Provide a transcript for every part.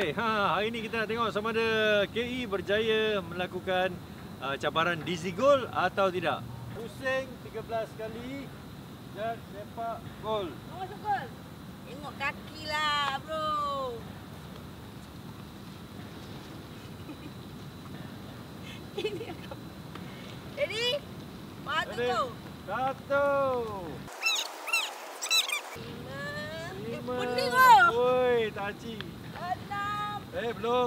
Okey, hari ini kita nak tengok sama ada KE berjaya melakukan cabaran Dizzy Goal atau tidak. Pusing 13 kali dan sepak gol. Masuk gol. Tengok kaki lah, bro. Ini aku. Ready? Matu tu. 1. 5. Pening ah. Oi, taci. 6. Belum.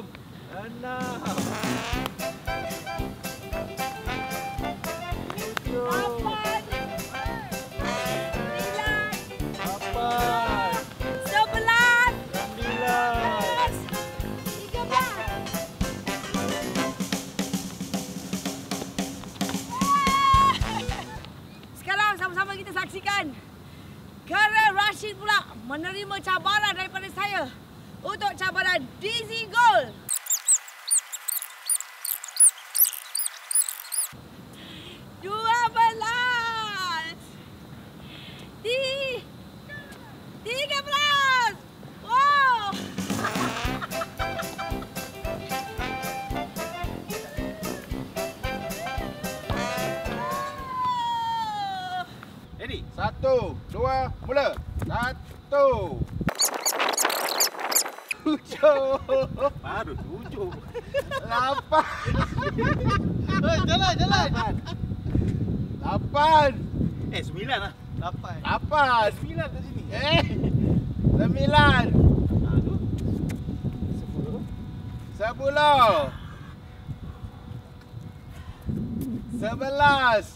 sama-sama kita saksikan Karen Rashid pula menerima cabaran daripada saya untuk cabaran Dizzy Goal. Dua belas. 13. Wow. Ready? 1, 2, mula. 1. 7. Baru 7. 8. Jalan. 8. 9 lah. 8. 9 kat sini. 9. 10. 11.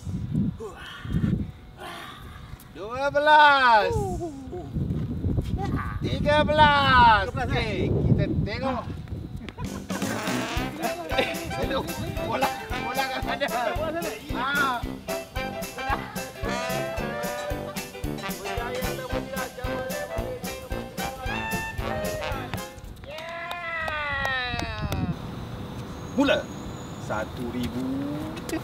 12. 13. Okey, kita tengok. Bola kat sana. Mula. 1,000.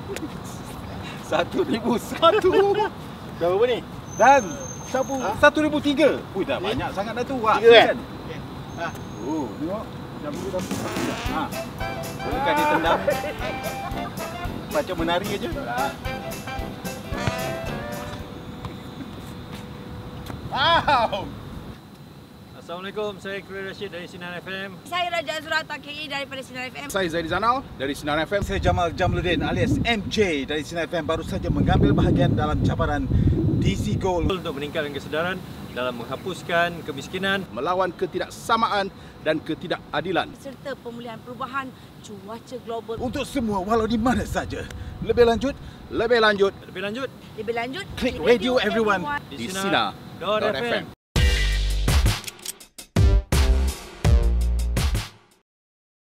1,001. Berapa ni? Dan 1,003. Ui, dah banyak sangat dah tu. Wah, 3 kan? Oh, tengok. Jam dulu dah. Bukan dia tendang. Macam menari aja. Wow. Assalamualaikum, saya Karen Rashid dari Sinar FM. Saya Raja Azurata KE daripada Sinar FM. Saya Zaidi Zanal dari Sinar FM. Saya Jamal Jamluddin alias MJ dari Sinar FM baru saja mengambil bahagian dalam cabaran Dizzy Goal Untuk meningkatkan kesedaran dalam menghapuskan kemiskinan, Melawan ketidaksamaan dan ketidakadilan. Serta pemulihan perubahan cuaca global. untuk semua walau di mana saja. Lebih lanjut, lebih lanjut Lebih lanjut, klik radio everyone di Sinar.fm.